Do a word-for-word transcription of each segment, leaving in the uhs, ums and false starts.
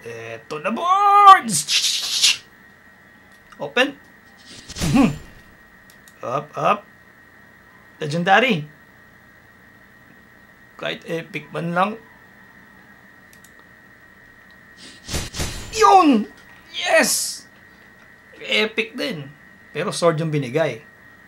Eto na, boards! Open. Up, up. Legendary. Kahit epic man lang. Yun! Yes! Epic din. Pero sword yung binigay.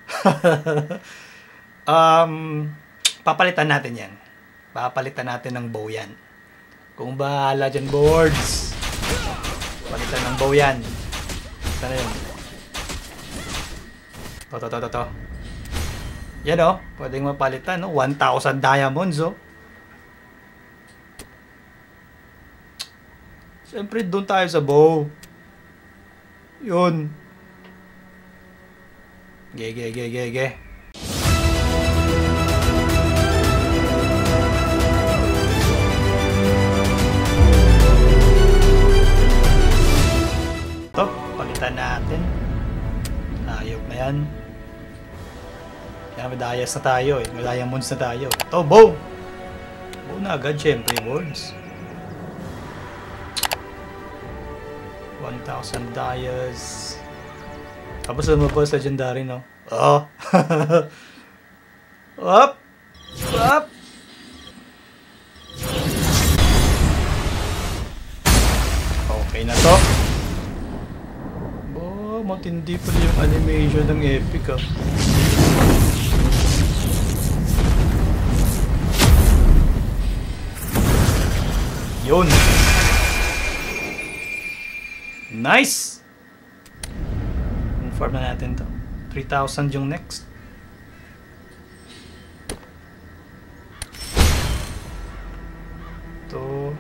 um, papalitan natin yan. Papalitan natin ng bow yan. Kung bahala dyan, boards. Palitan ng bow yan. Ito na yun. To, to, to, to, to. Yan o. Pwedeng mapalitan. No? one thousand diamonds o. Oh. Siyempre, doon tayo sa bow. Yun. Ge, ge, ge, ge, ge. Ito, palitan natin. Ayok na yan. Kaya medayas na tayo eh. May diamonds na tayo. Ito, bow! Bow na agad, syempre, boards. one thousand dias. Tapos lumabas legendary, no? Oh! Up! Up! Okay na to. Oh, matindi pala yung animation ng epic, ah. Yun! Nice! Inform na natin to. three thousand yung next. To.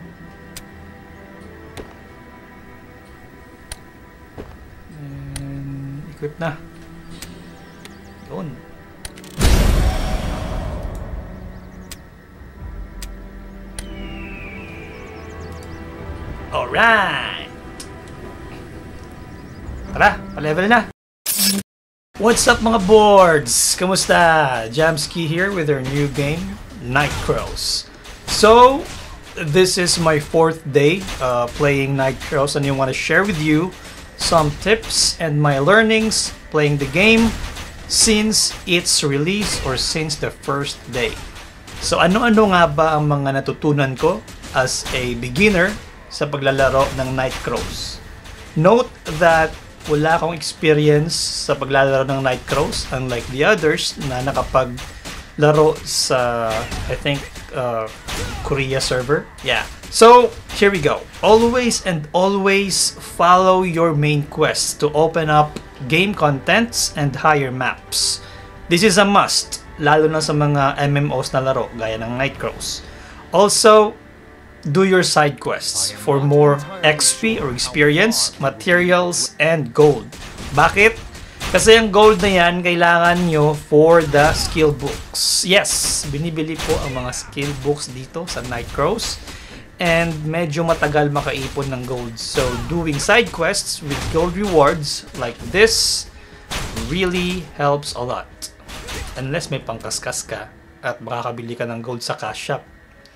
And equip na. Yun. Alright! Tara, pa-level na! What's up mga boards? Kamusta? Jamski here with our new game, Nightcrows. So, this is my fourth day uh, playing Nightcrows, and I want to share with you some tips and my learnings playing the game since its release or since the first day. So, ano-ano nga ba ang mga natutunan ko as a beginner sa paglalaro ng Nightcrows? Note that wala akong experience sa paglalaro ng Nightcrows, unlike the others na nakapaglaro sa, I think, uh, Korea server. Yeah. So, here we go. Always and always follow your main quest to open up game contents and higher maps. This is a must, lalo na sa mga M M Os na laro, gaya ng Nightcrows. Also, do your side quests for more X P or experience, materials, and gold. Bakit? Kasi ang gold na yan, kailangan nyo for the skill books. Yes, binibili po ang mga skill books dito sa Nightcrows. And medyo matagal makaipon ng gold. So, doing side quests with gold rewards like this really helps a lot. Unless may pangkaskas ka at makakabili ka ng gold sa cash shop.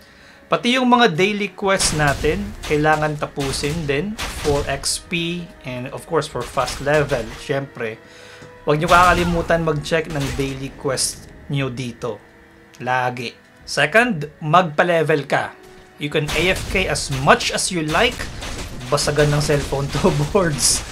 Pati yung mga daily quests natin, kailangan tapusin din for X P and of course for fast level. Siyempre, huwag nyo kakalimutan mag-check ng daily quest nyo dito. Lagi. Second, magpa-level ka. You can A F K as much as you like. Basagan ng cellphone to boards.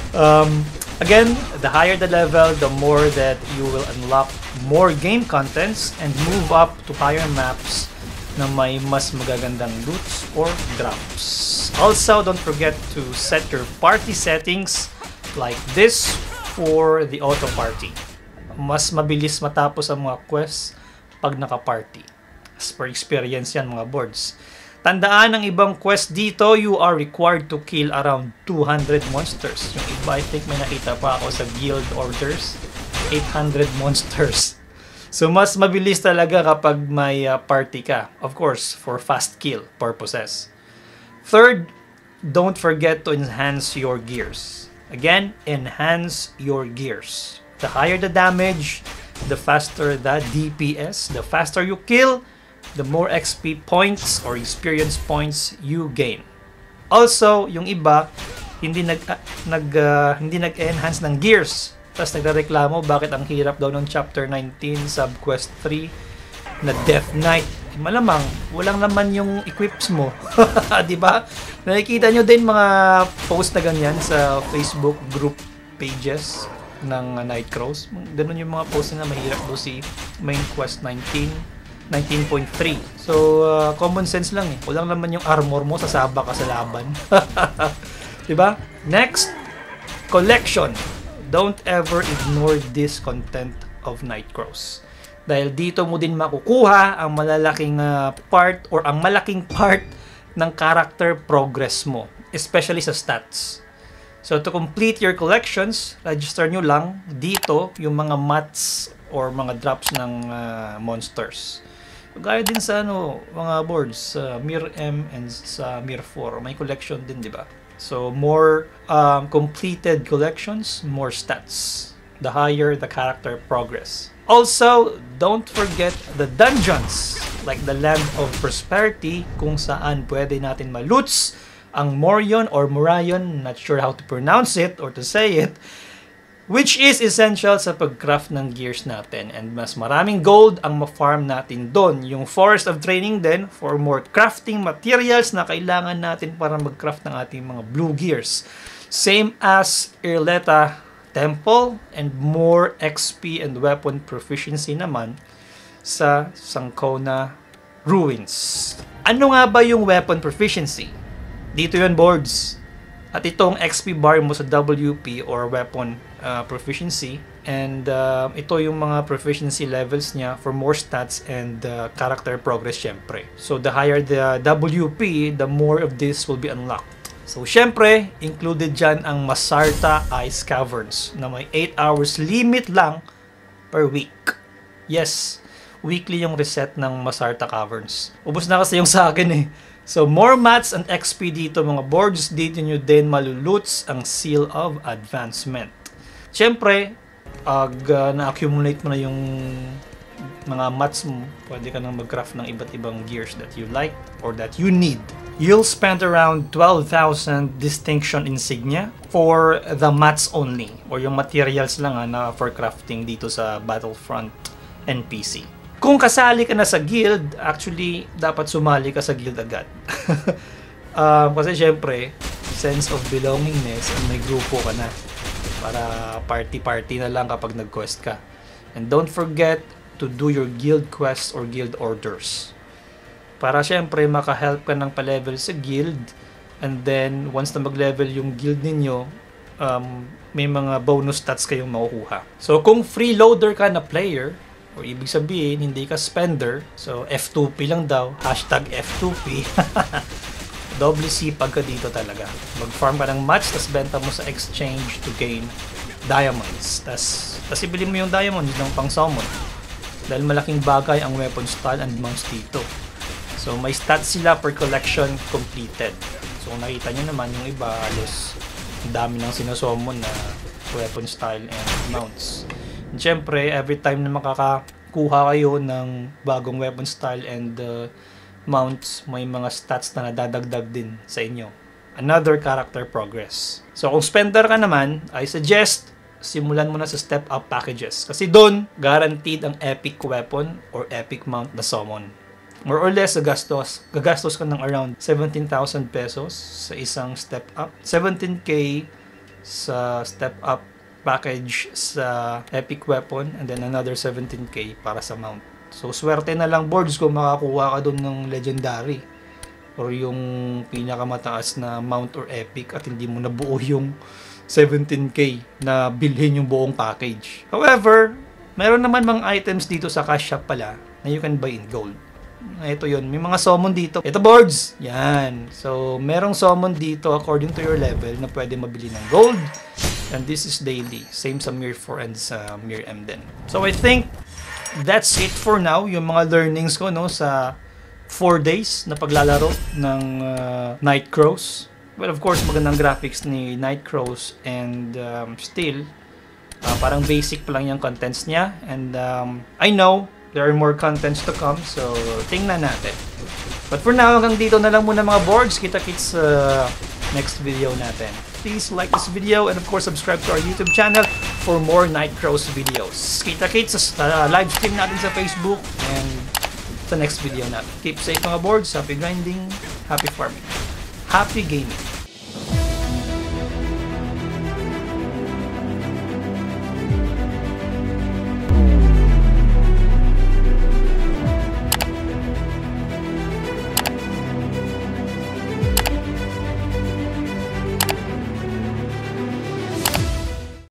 Um, again, the higher the level, the more that you will unlock more game contents and move up to higher maps na may mas magagandang loots or drops. Also, don't forget to set your party settings like this for the auto party. Mas mabilis matapos ang mga quests pag naka-party. As per experience yan mga boards. Tandaan, ang ibang quest dito, you are required to kill around two hundred monsters. Yung iba, I think may nakita pa ako sa guild orders, eight hundred monsters. So, mas mabilis talaga kapag may uh, party ka. Of course, for fast kill purposes. Third, don't forget to enhance your gears. Again, enhance your gears. The higher the damage, the faster the D P S. The faster you kill, the more X P points or experience points you gain. Also, yung iba, hindi nag uh, nag uh, hindi nag-enhance ng gears. Tapos nagrereklamo bakit ang hirap daw ng Chapter nineteen Subquest three na Death Knight. Malamang walang naman yung equips mo. 'Di ba? Nakikita nyo din mga post na ganyan sa Facebook group pages ng uh, Nightcrows. Ganun yung mga post na mahirap daw si Main Quest nineteen nineteen point three. So, uh, common sense lang eh. Walang naman yung armor mo, sasaba ka sa laban. Diba? Next, collection. Don't ever ignore this content of Nightcrows. Dahil dito mo din makukuha ang malalaking uh, part or ang malaking part ng character progress mo. Especially sa stats. So, to complete your collections, register nyo lang dito yung mga mats or mga drops ng uh, monsters. Gaya din sa ano, mga boards, sa uh, Mir M and sa Mir four, may collection din, di ba? So, more um, completed collections, more stats. The higher the character progress. Also, don't forget the dungeons, like the Land of Prosperity, kung saan pwede natin maloots ang Morion or Morayon, not sure how to pronounce it or to say it, which is essential sa pag-craft ng gears natin. And mas maraming gold ang ma-farm natin doon. Yung Forest of Training din for more crafting materials na kailangan natin para mag-craft ng ating mga blue gears. Same as Irleta Temple, and more X P and weapon proficiency naman sa Sancona Ruins. Ano nga ba yung weapon proficiency? Dito yun, boards. At itong X P bar mo sa W P or weapon uh, proficiency. And uh, ito yung mga proficiency levels niya for more stats and uh, character progress syempre. So the higher the W P, the more of this will be unlocked. So syempre, included dyan ang Masarta Ice Caverns na may eight hours limit lang per week. Yes, weekly yung reset ng Masarta Caverns. Ubus na kasi yung sa akin eh. So, more mats and X P dito mga boards. Dito nyo din maluloots ang Seal of Advancement. Siyempre, pag uh, na-accumulate mo na yung mga mats mo, pwede ka nang mag-craft ng iba't ibang gears that you like or that you need. You'll spend around twelve thousand distinction insignia for the mats only or yung materials lang ha, na for crafting dito sa Battlefront N P C. Kung kasali ka na sa guild, actually, dapat sumali ka sa guild agad. um, kasi syempre, sense of belongingness, may grupo ka na. Para party-party na lang kapag nag-quest ka. And don't forget to do your guild quests or guild orders. Para syempre, makahelp ka ng pa-level sa guild. And then, once na mag-level yung guild ninyo, um, may mga bonus stats kayong makukuha. So, kung freeloader ka na player, o ibig sabihin, hindi ka spender. So, F two P lang daw. Hashtag F two P. Doble sipag ka dito talaga. Mag-farm ka ng mats, tas benta mo sa exchange to gain diamonds. Tas, tas ibili mo yung diamonds ng pang-summon. Dahil malaking bagay ang weapon style and mounts dito. So, may stats sila per collection completed. So, kung nakita nyo naman, yung iba, halos ang dami ng sinasummon na weapon style and mounts. And syempre, every time na makakakuha kayo ng bagong weapon style and uh, mounts, may mga stats na nadadagdag din sa inyo. Another character progress. So kung spender ka naman, I suggest simulan mo na sa step up packages. Kasi doon, guaranteed ang epic weapon or epic mount na summon. More or less, gagastos, gagastos ka ng around seventeen thousand pesos sa isang step up. seventeen K sa step up package sa epic weapon and then another seventeen K para sa mount. So swerte na lang boards kung makakuha ka doon ng legendary or yung pinakamataas na mount or epic at hindi mo nabuo yung seventeen K na bilhin yung buong package. However, meron naman mga items dito sa cash shop pala na you can buy in gold. Ito yun, may mga summon dito. Ito boards, yan. So merong summon dito according to your level na pwede mabili ng gold. And this is daily. Same sa Mir four and sa Mir M din. So I think that's it for now. Yung mga learnings ko no sa four days na paglalaro ng uh, Nightcrows. Well, of course, magandang graphics ni Nightcrows and um, still, uh, parang basic pa lang yung contents niya. And um, I know there are more contents to come, so tingnan natin. But for now, hanggang dito na lang muna mga boards. Kita-kits sa next video natin. Please like this video and of course subscribe to our YouTube channel for more Nightcrows videos. Kita-kits sa uh, live stream natin sa Facebook and sa next video natin. Keep safe mga boards. Happy grinding. Happy farming. Happy gaming.